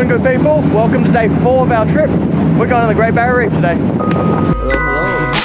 doing, good people? Welcome to day 4 of our trip. We're going to the Great Barrier Reef today. Hello, hello.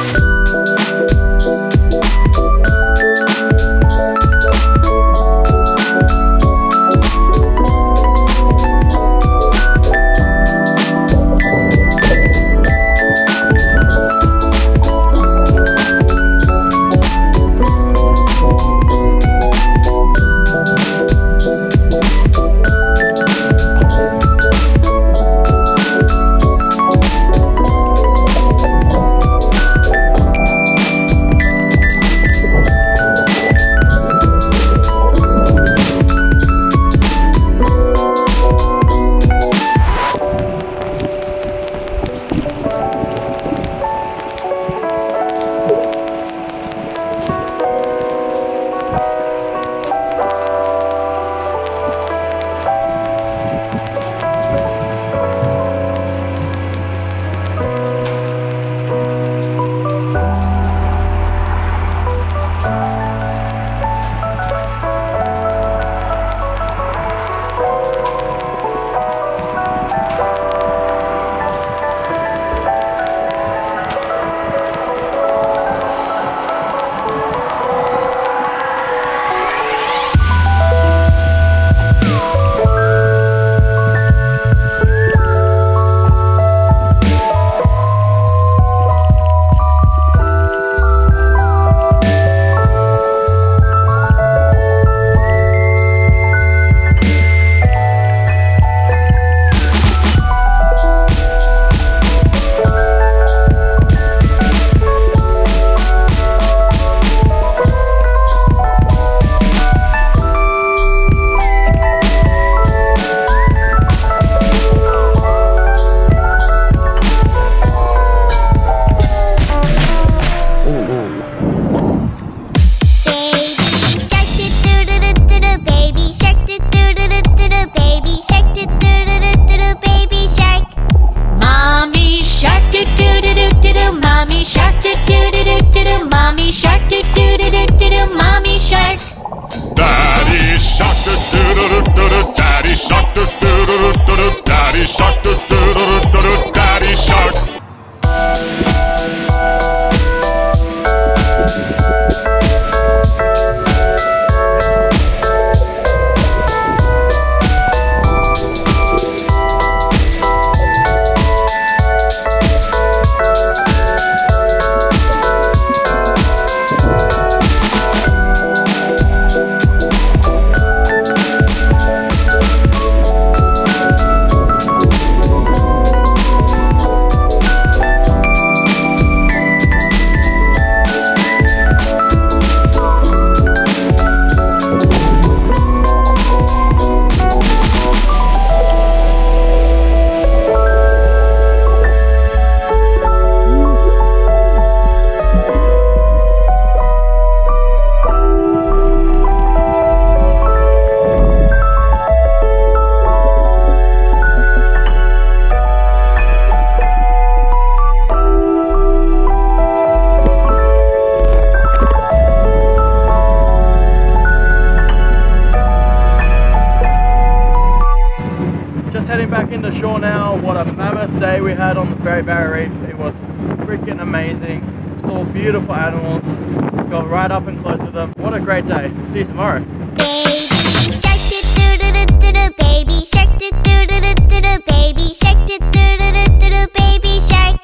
Heading back into shore now. What a mammoth day we had on the Great Barrier Reef. It was freaking amazing. Saw beautiful animals, got right up and close with them. What a great day. See you tomorrow.